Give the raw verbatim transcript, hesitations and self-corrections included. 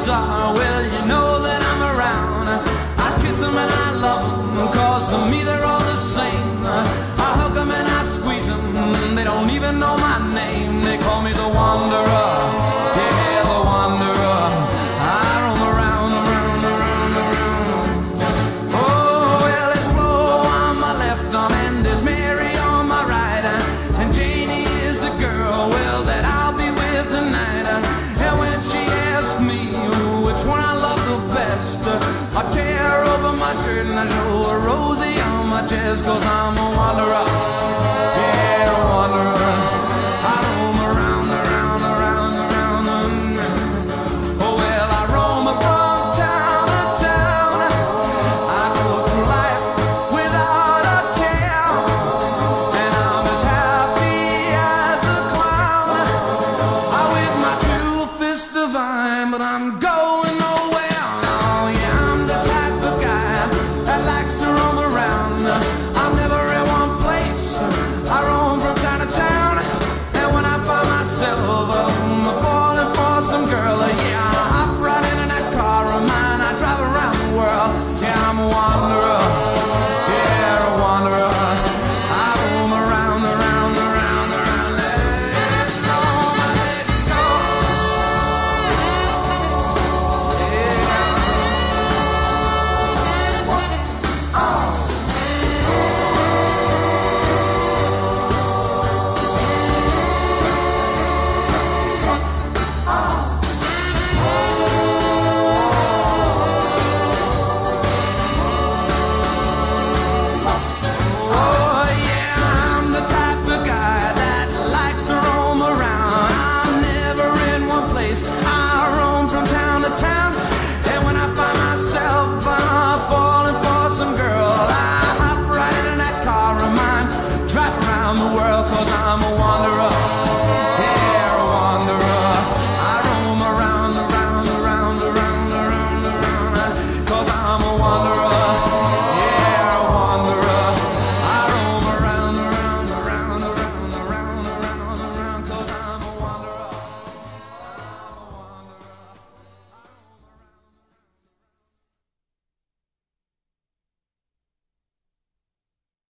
lovers are. Well, you know that I'm around. I kiss them and I love them, cause to me they're all the same. I hug them and I squeeze them, they don't even know my name. They call me the Wanderer, yeah, the Wanderer. I roam around, around, around, around. Oh, well, there's Flo on my left arm and there's Mary on my right, and Janie is the girl, well, that I'll be with tonight. And when she asks me which one I love the best, I tear over my shirt and I show a Rosie on my chest, cause I'm a wanderer, yeah, a wanderer. I roam around, around, around, around. Oh, well, I roam from town to town. I go through life without a care, and I'm as happy as a clown. I with my two fists divine, but I'm going